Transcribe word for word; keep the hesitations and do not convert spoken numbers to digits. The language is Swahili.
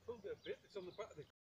pulled it a bit. It's on the back of the